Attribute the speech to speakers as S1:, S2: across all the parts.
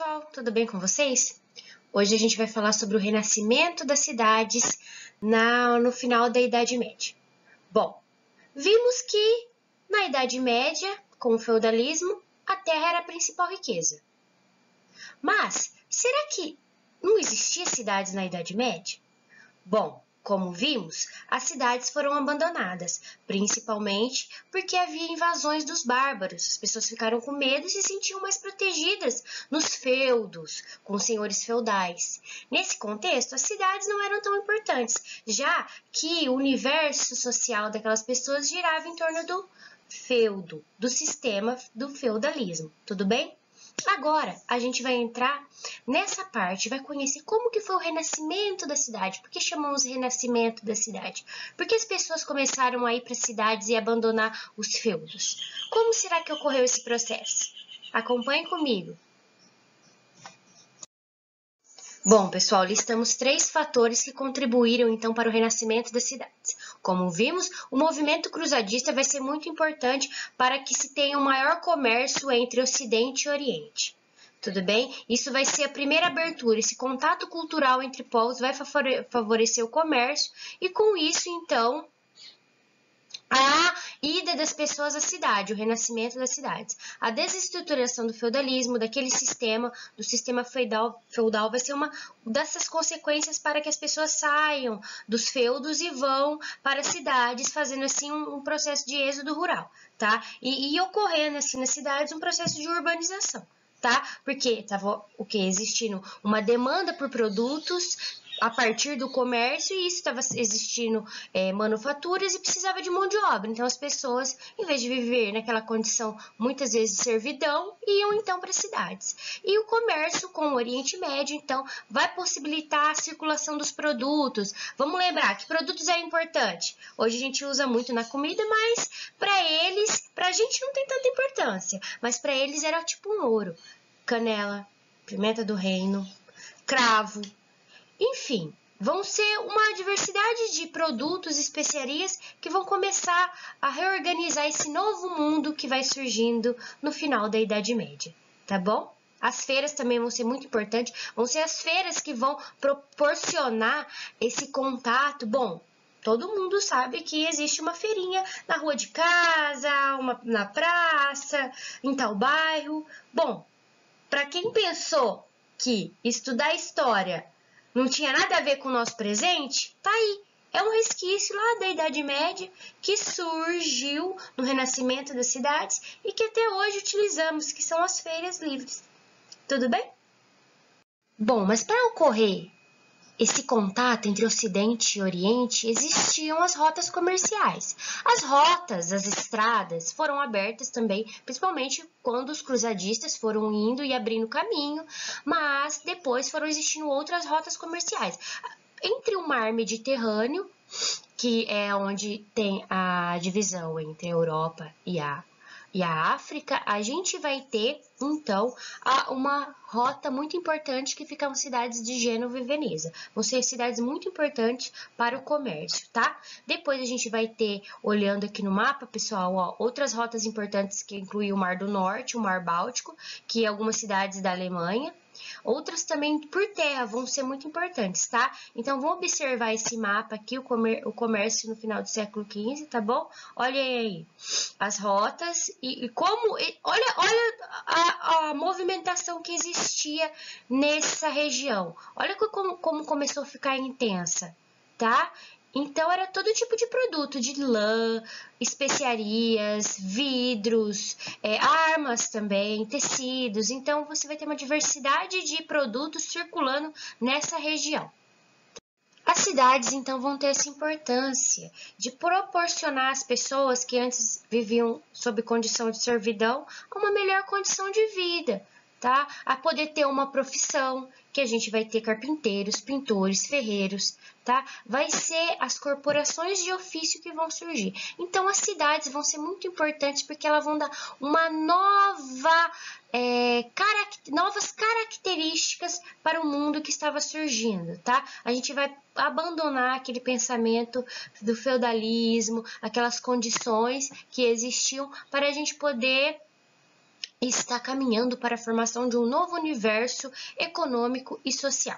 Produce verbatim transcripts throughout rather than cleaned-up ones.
S1: pessoal, tudo bem com vocês? Hoje a gente vai falar sobre o renascimento das cidades na, no final da Idade Média. Bom, vimos que na Idade Média, com o feudalismo, a terra era a principal riqueza. Mas, será que não existia cidades na Idade Média? Bom, como vimos, as cidades foram abandonadas, principalmente porque havia invasões dos bárbaros. As pessoas ficaram com medo e se sentiam mais protegidas nos feudos, com os senhores feudais. Nesse contexto, as cidades não eram tão importantes, já que o universo social daquelas pessoas girava em torno do feudo, do sistema do feudalismo. Tudo bem? Agora, a gente vai entrar nessa parte, vai conhecer como que foi o renascimento da cidade. Por que chamamos renascimento da cidade? Porque as pessoas começaram a ir para as cidades e abandonar os feudos. Como será que ocorreu esse processo? Acompanhe comigo. Bom, pessoal, listamos três fatores que contribuíram, então, para o renascimento das cidades. Como vimos, o movimento cruzadista vai ser muito importante para que se tenha um maior comércio entre Ocidente e Oriente. Tudo bem? Isso vai ser a primeira abertura. Esse contato cultural entre povos vai favorecer o comércio e, com isso, então, a ida das pessoas à cidade, o renascimento das cidades. A desestruturação do feudalismo, daquele sistema, do sistema feudal, feudal vai ser uma dessas consequências para que as pessoas saiam dos feudos e vão para as cidades, fazendo assim um, um processo de êxodo rural, tá? E, e ocorrendo assim nas cidades um processo de urbanização, tá? Porque estava o que existindo uma demanda por produtos a partir do comércio, e isso estava existindo é, manufaturas e precisava de mão de obra. Então, as pessoas, em vez de viver naquela condição, muitas vezes, de servidão, iam, então, para as cidades. E o comércio com o Oriente Médio, então, vai possibilitar a circulação dos produtos. Vamos lembrar que produtos é importante. Hoje a gente usa muito na comida, mas para eles, para a gente não tem tanta importância. Mas para eles era tipo um ouro. Canela, pimenta do reino, cravo. Enfim, vão ser uma diversidade de produtos e especiarias que vão começar a reorganizar esse novo mundo que vai surgindo no final da Idade Média, tá bom? As feiras também vão ser muito importantes, vão ser as feiras que vão proporcionar esse contato. Bom, todo mundo sabe que existe uma feirinha na rua de casa, uma na praça, em tal bairro. Bom, para quem pensou que estudar história não tinha nada a ver com o nosso presente, tá aí. É um resquício lá da Idade Média que surgiu no renascimento das cidades e que até hoje utilizamos, que são as feiras livres. Tudo bem? Bom, mas para ocorrer esse contato entre Ocidente e Oriente, existiam as rotas comerciais. As rotas, as estradas, foram abertas também, principalmente quando os cruzadistas foram indo e abrindo caminho, mas depois foram existindo outras rotas comerciais. Entre o mar Mediterrâneo, que é onde tem a divisão entre a Europa e a e a África, a gente vai ter, então, uma rota muito importante que ficam cidades de Gênova e Veneza. Vão ser cidades muito importantes para o comércio, tá? Depois a gente vai ter, olhando aqui no mapa, pessoal, ó, outras rotas importantes que incluem o Mar do Norte, o Mar Báltico, que é algumas cidades da Alemanha. Outras também por terra vão ser muito importantes, tá? Então, vamos observar esse mapa aqui, o, comer, o comércio no final do século quinze, tá bom? Olha aí as rotas e, e como... E, olha olha a, a movimentação que existia nessa região. Olha como, como começou a ficar intensa, tá? Então, era todo tipo de produto, de lã, especiarias, vidros, é, armas também, tecidos. Então, você vai ter uma diversidade de produtos circulando nessa região. As cidades, então, vão ter essa importância de proporcionar às pessoas que antes viviam sob condição de servidão uma melhor condição de vida, tá? A poder ter uma profissão, que a gente vai ter carpinteiros, pintores, ferreiros, tá? Vai ser as corporações de ofício que vão surgir. Então, as cidades vão ser muito importantes porque elas vão dar uma nova, é, caract- novas características para o mundo que estava surgindo, tá? A gente vai abandonar aquele pensamento do feudalismo, aquelas condições que existiam para a gente poder está caminhando para a formação de um novo universo econômico e social.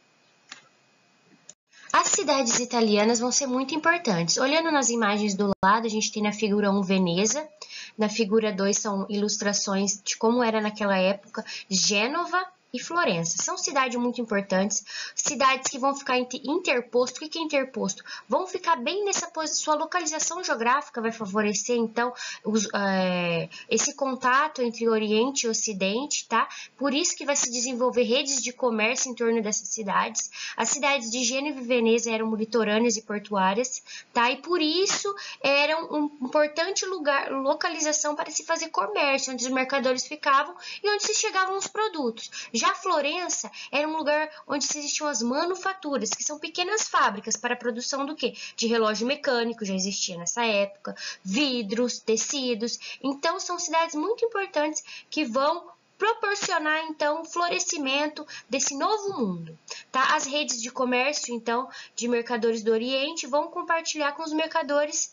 S1: As cidades italianas vão ser muito importantes. Olhando nas imagens do lado, a gente tem na figura um Veneza, na figura dois são ilustrações de como era naquela época Gênova e Florença. São cidades muito importantes, cidades que vão ficar interposto. O que é interposto? Vão ficar bem nessa posição, sua localização geográfica vai favorecer, então, os, é, esse contato entre Oriente e Ocidente, tá? Por isso que vai se desenvolver redes de comércio em torno dessas cidades. As cidades de Gênova e Veneza eram litorâneas e portuárias, tá? E por isso eram um importante lugar, localização para se fazer comércio, onde os mercadores ficavam e onde se chegavam os produtos. Já Florença era um lugar onde existiam as manufaturas, que são pequenas fábricas para a produção do quê? De relógio mecânico, já existia nessa época, vidros, tecidos. Então, são cidades muito importantes que vão proporcionar, então, o florescimento desse novo mundo, tá? As redes de comércio, então, de mercadores do Oriente vão compartilhar com os mercadores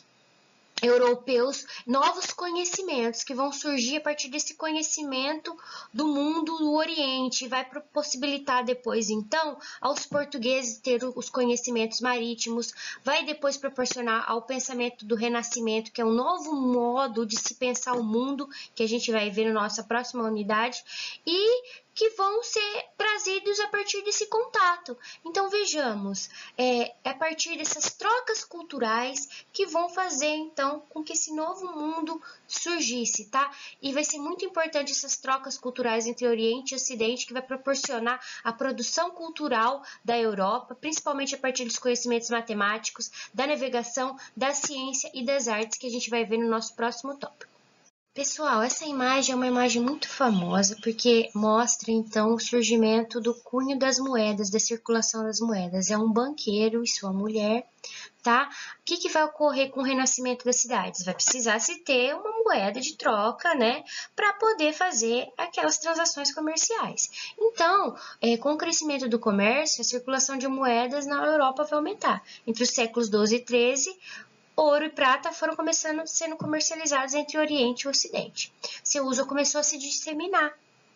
S1: europeus novos conhecimentos que vão surgir a partir desse conhecimento do mundo do Oriente, vai possibilitar depois então aos portugueses ter os conhecimentos marítimos, vai depois proporcionar ao pensamento do Renascimento, que é um novo modo de se pensar o mundo, que a gente vai ver na nossa próxima unidade, e que vão ser trazidos a partir desse contato. Então, vejamos, é, é a partir dessas trocas culturais que vão fazer, então, com que esse novo mundo surgisse, tá? E vai ser muito importante essas trocas culturais entre Oriente e Ocidente, que vai proporcionar a produção cultural da Europa, principalmente a partir dos conhecimentos matemáticos, da navegação, da ciência e das artes, que a gente vai ver no nosso próximo tópico. Pessoal, essa imagem é uma imagem muito famosa porque mostra então o surgimento do cunho das moedas, da circulação das moedas. É um banqueiro e sua mulher, tá? O que, que vai ocorrer com o renascimento das cidades? Vai precisar se ter uma moeda de troca, né, para poder fazer aquelas transações comerciais. Então, é, com o crescimento do comércio, a circulação de moedas na Europa vai aumentar. Entre os séculos doze e treze, ouro e prata foram começando sendo comercializados entre Oriente e Ocidente. Seu uso começou a se disseminar.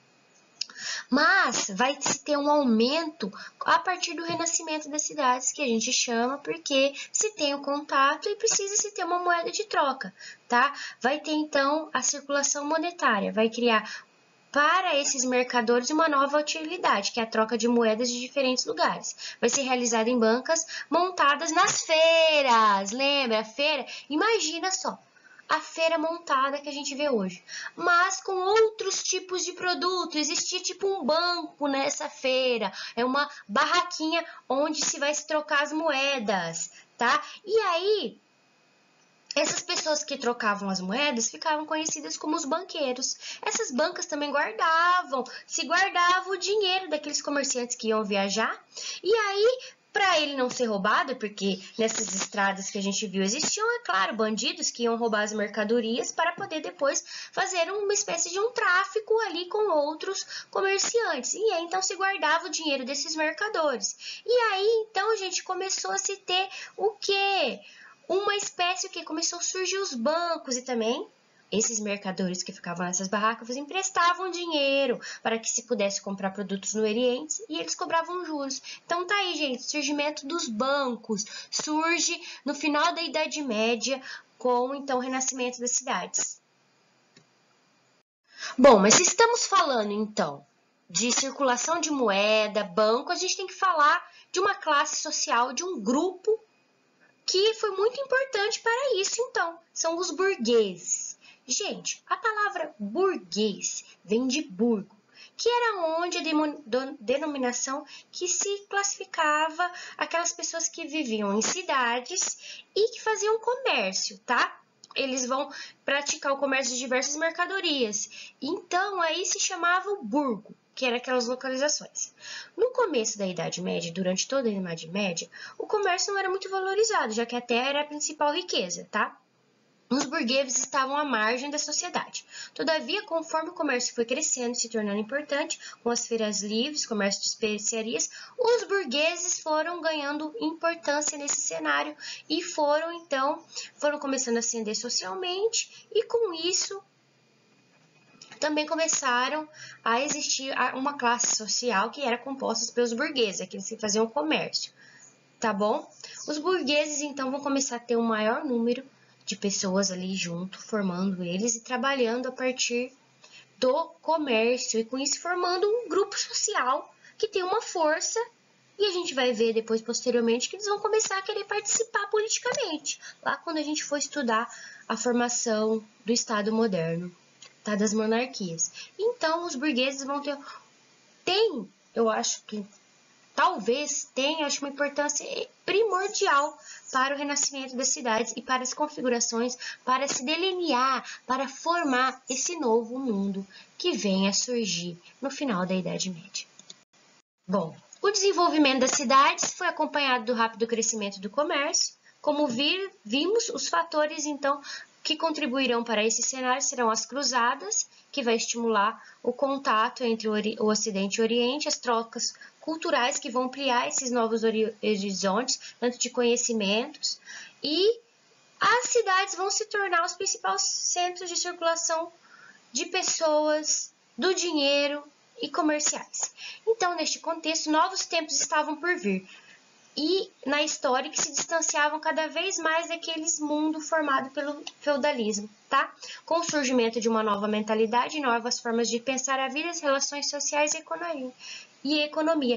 S1: Mas vai se ter um aumento a partir do renascimento das cidades, que a gente chama, porque se tem o contato e precisa se ter uma moeda de troca, tá? Vai ter então a circulação monetária, vai criar para esses mercadores uma nova utilidade, que é a troca de moedas de diferentes lugares. Vai ser realizada em bancas montadas nas feiras. Lembra a feira? Imagina só, a feira montada que a gente vê hoje, mas com outros tipos de produto. Existia tipo um banco nessa feira, é uma barraquinha onde se vai se trocar as moedas, tá? E aí, essas pessoas que trocavam as moedas ficavam conhecidas como os banqueiros. Essas bancas também guardavam, se guardava o dinheiro daqueles comerciantes que iam viajar. E aí, para ele não ser roubado, porque nessas estradas que a gente viu existiam, é claro, bandidos que iam roubar as mercadorias para poder depois fazer uma espécie de um tráfico ali com outros comerciantes. E aí, então, se guardava o dinheiro desses mercadores. E aí, então, a gente começou a se ter o quê? Uma espécie que começou a surgir os bancos e também esses mercadores que ficavam nessas barracas emprestavam dinheiro para que se pudesse comprar produtos no Oriente e eles cobravam juros. Então tá aí, gente, o surgimento dos bancos surge no final da Idade Média com então o renascimento das cidades. Bom, mas se estamos falando então de circulação de moeda, banco, a gente tem que falar de uma classe social, de um grupo que foi muito importante para isso, então, são os burgueses. Gente, a palavra burguês vem de burgo, que era onde a denominação que se classificava aquelas pessoas que viviam em cidades e que faziam comércio, tá? Eles vão praticar o comércio de diversas mercadorias. Então, aí se chamava o burgo, que eram aquelas localizações. No começo da Idade Média, durante toda a Idade Média, o comércio não era muito valorizado, já que a terra era a principal riqueza, tá? Os burgueses estavam à margem da sociedade. Todavia, conforme o comércio foi crescendo e se tornando importante, com as feiras livres, comércio de especiarias, os burgueses foram ganhando importância nesse cenário e foram, então, foram começando a ascender socialmente e, com isso, também começaram a existir uma classe social que era composta pelos burgueses, aqueles que faziam comércio, tá bom? Os burgueses, então, vão começar a ter um maior número de pessoas ali junto, formando eles e trabalhando a partir do comércio, e com isso formando um grupo social que tem uma força, e a gente vai ver depois, posteriormente, que eles vão começar a querer participar politicamente, lá quando a gente for estudar a formação do Estado moderno, tá, das monarquias. Então, os burgueses vão ter... Tem, eu acho que talvez tenha, acho, uma importância primordial para o renascimento das cidades e para as configurações, para se delinear, para formar esse novo mundo que vem a surgir no final da Idade Média. Bom, o desenvolvimento das cidades foi acompanhado do rápido crescimento do comércio. Como vir, vimos, os fatores, então, que contribuirão para esse cenário serão as cruzadas, que vai estimular o contato entre o Ocidente e o Oriente, as trocas culturais que vão ampliar esses novos horizontes, tanto de conhecimentos, e as cidades vão se tornar os principais centros de circulação de pessoas, do dinheiro e comerciais. Então, neste contexto, novos tempos estavam por vir, e na história que se distanciavam cada vez mais daqueles mundo formado pelo feudalismo, tá? Com o surgimento de uma nova mentalidade, novas formas de pensar a vida, as relações sociais e economia. E economia.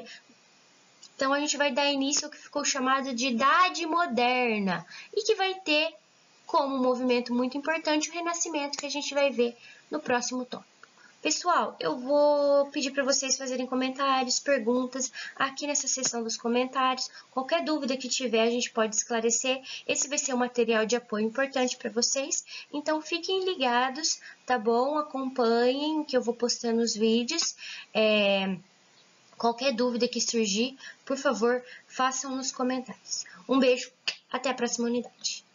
S1: Então, a gente vai dar início ao que ficou chamado de Idade Moderna, e que vai ter como um movimento muito importante o Renascimento, que a gente vai ver no próximo tópico. Pessoal, eu vou pedir para vocês fazerem comentários, perguntas aqui nessa seção dos comentários. Qualquer dúvida que tiver, a gente pode esclarecer. Esse vai ser um material de apoio importante para vocês. Então, fiquem ligados, tá bom? Acompanhem que eu vou postando os vídeos. É... Qualquer dúvida que surgir, por favor, façam nos comentários. Um beijo, até a próxima unidade.